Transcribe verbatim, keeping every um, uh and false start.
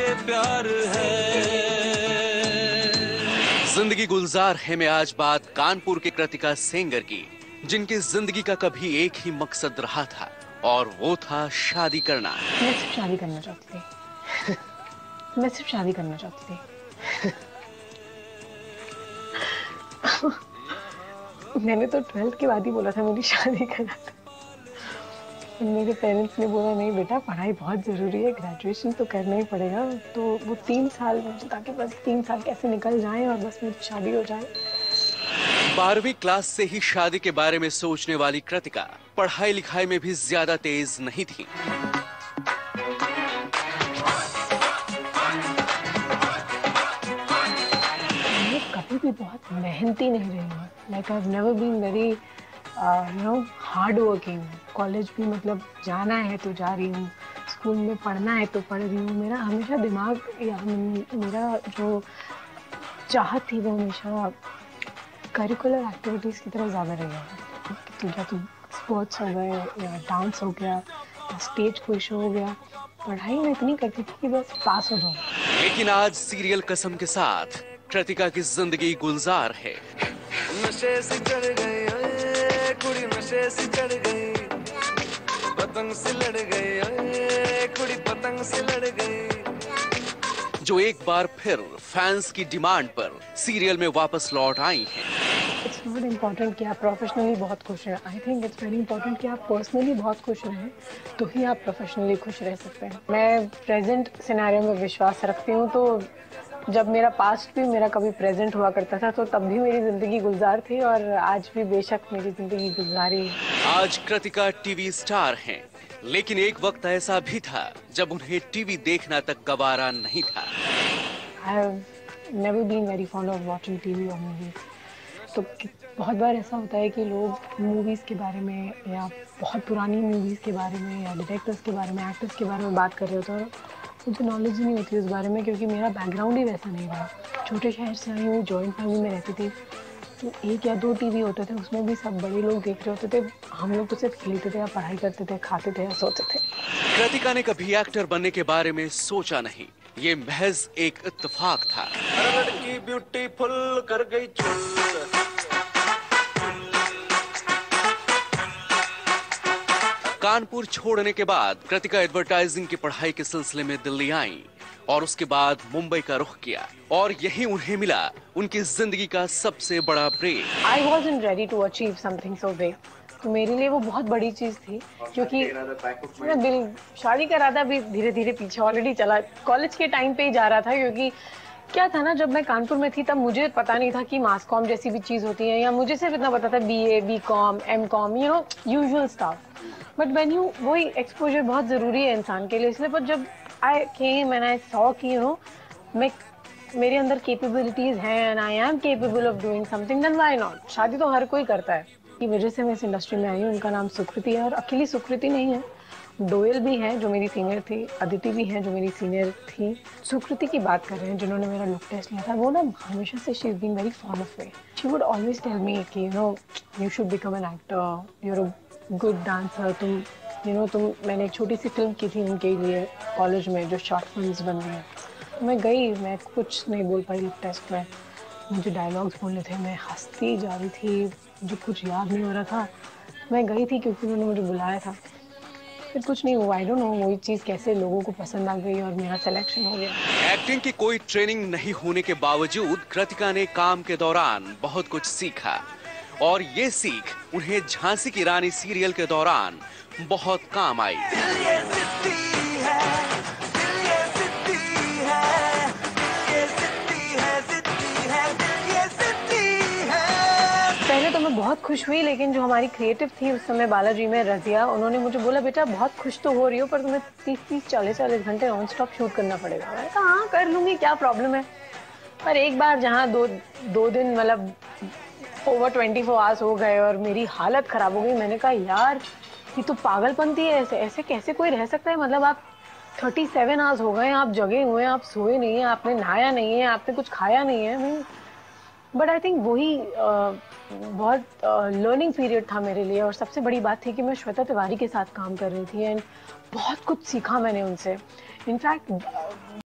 ये प्यार है। जिंदगी गुलजार है में आज बात कानपुर के कृतिका सेंगर की, जिनकी जिंदगी का कभी एक ही मकसद रहा था और वो था शादी करना। मैं सिर्फ शादी करना चाहती थी। मैं सिर्फ शादी करना चाहती थी। मैंने तो ट्वेल्थ के बाद ही बोला था मुझे शादी करना था। मेरे पेरेंट्स ने बोला नहीं बेटा पढ़ाई बहुत जरूरी है, ग्रेजुएशन तो करना ही पड़ेगा। तो वो तीन साल ताकि बस तीन साल कैसे निकल जाएं और बस मेरी शादी हो जाए। बारहवीं क्लास से ही शादी के बारे में सोचने वाली कृतिका पढ़ाई लिखाई में भी ज्यादा तेज नहीं थी। मैं कभी भी बहुत मेहनती नहीं रही हूँ। Like I have never been very you know hard working. College भी मतलब जाना है तो जा रही हूँ, स्कूल में पढ़ना है तो पढ़ रही हूँ। मेरा हमेशा दिमाग या मेरा जो चाहत थी वो हमेशा करिकुलर एक्टिविटीज की तरफ ज्यादा रही है। या तो स्पोर्ट्स हो गए या डांस हो गया या स्टेज कोई शो हो गया। पढ़ाई में इतनी करती थी कि बस पास हो जाऊं। लेकिन आज सीरियल कसम के साथ कृतिका की जिंदगी गुलजार है। नशे से चढ़ गई कुड़ी, नशे से चढ़ गई, पतंग से लड़ गई कुड़ी, पतंग से लड़ गई। जो एक बार फिर फैंस की डिमांड पर सीरियल में वापस लौट आई हैं। इट्स नॉट इम्पोर्टेंट कि आप प्रोफेशनली बहुत खुश रहें। I think it's very important कि आप पर्सनली बहुत खुश रहें, तो ही आप प्रोफेशनली खुश रह सकते हैं। मैं प्रेजेंट सिनेरियो में विश्वास रखती हूँ। तो जब मेरा पास्ट भी मेरा कभी प्रेजेंट हुआ करता था तो तब भी मेरी जिंदगी गुलजार थी और आज भी बेशक मेरी जिंदगी गुलजारी है। आज कृतिका टीवी स्टार हैं, लेकिन एक वक्त ऐसा भी था जब उन्हें टीवी देखना तक गवारा नहीं था। I have never been very fond of watching T V or movies. तो बहुत बार ऐसा होता है कि लोग मूवीज़ के बारे में या बहुत पुरानी मूवीज़ के बारे में या डायरेक्टर्स के बारे में, एक्टर्स के बारे में बात कर रहे होते हैं। मुझे नॉलेज ही नहीं होती उस बारे में, क्योंकि मेरा बैकग्राउंड ही वैसा नहीं रहा। छोटे शहर से आई हूँ, जॉइंट फैमिली में रहती थी, तो एक या दो टीवी होते थे, उसमें भी सब बड़े लोग देख रहे होते थे। हम लोग तो सिर्फ खेलते थे या पढ़ाई करते थे, खाते थे या सोते थे। कृतिका ने कभी एक्टर बनने के बारे में सोचा नहीं, ये महज एक इत्तेफाक था। लड़की ब्यूटीफुल कर गई चुल। कानपुर छोड़ने के बाद कृतिका एडवर्टाइजिंग की पढ़ाई के सिलसिले में दिल्ली आई और उसके बाद मुंबई का रुख किया और यही उन्हें मिला उनकी जिंदगी का सबसे बड़ा break. I wasn't ready to achieve something so big. तो मेरे लिए वो बहुत बड़ी चीज थी, क्योंकि मेरा दिल शादी का इरादा भी धीरे धीरे पीछे ऑलरेडी चला। कॉलेज के टाइम पे ही जा रहा था, क्योंकि क्या था ना, जब मैं कानपुर में थी तब मुझे पता नहीं था कि मास कॉम जैसी भी चीज होती है, या मुझे सिर्फ इतना पता था B A, B com, M com, you know usual stuff. But when you वही एक्सपोजर बहुत जरूरी है इंसान के लिए, इसलिए। पर जब I came and I saw कि यू नो मैं मेरे अंदर कैपेबिलिटीज हैं and I am capable of doing something, then why not. शादी तो हर कोई करता है। की वजह से मैं इस इंडस्ट्री में आई हूँ। उनका नाम सुकृति है, और अकेली सुकृति नहीं है, डोयल भी है जो मेरी सीनियर थी, अदिति भी है जो मेरी सीनियर थी। सुकृति की बात कर रहे हैं जिन्होंने मेरा लुक टेस्ट लिया था। वो ना हमेशा से she is been very fond of me. She would always tell me कि you know you should become an actor, you are a good dancer. तुम यू नो तुम मैंने एक छोटी सी फिल्म की थी उनके लिए कॉलेज में, जो शॉर्ट फिल्म्स बन रही हैं। मैं गई, मैं कुछ नहीं बोल पाई लुक टेस्ट में। मुझे डायलॉग्स बोलने थे, मैं हंसती जा रही थी, मुझे कुछ याद नहीं हो रहा था। मैं गई थी क्योंकि उन्होंने मुझे बुलाया था। फिर कुछ नहीं हुआ। आई डोंट नो वही चीज़ कैसे लोगों को पसंद आ गई और मेरा सिलेक्शन हो गया। एक्टिंग की कोई ट्रेनिंग नहीं होने के बावजूद कृतिका ने काम के दौरान बहुत कुछ सीखा और ये सीख उन्हें झांसी की रानी सीरियल के दौरान बहुत काम आई। पहले तो मैं बहुत खुश हुई, लेकिन जो हमारी क्रिएटिव थी उस समय बालाजी में, रजिया, उन्होंने मुझे बोला बेटा बहुत खुश तो हो रही हो पर तुम्हें तीस तीस चालीस चालीस घंटे नॉन स्टॉप शूट करना पड़ेगा। मैंने कहा हाँ कर लूंगी, क्या प्रॉब्लम है। पर एक बार जहाँ दो दो दिन मतलब ओवर ट्वेंटी फोर आवर्स हो गए और मेरी हालत खराब हो गई, मैंने कहा यार ये तो पागलपंती है, ऐसे ऐसे कैसे कोई रह सकता है। मतलब आप थर्टी सेवन आवर्स हो गए, आप जगे हुए हैं, आप सोए नहीं है, आपने नहाया नहीं है, आपने कुछ खाया नहीं है। बट आई थिंक वही uh, बहुत लर्निंग uh, पीरियड था मेरे लिए। और सबसे बड़ी बात थी कि मैं श्वेता तिवारी के साथ काम कर रही थी एंड बहुत कुछ सीखा मैंने उनसे। इनफैक्ट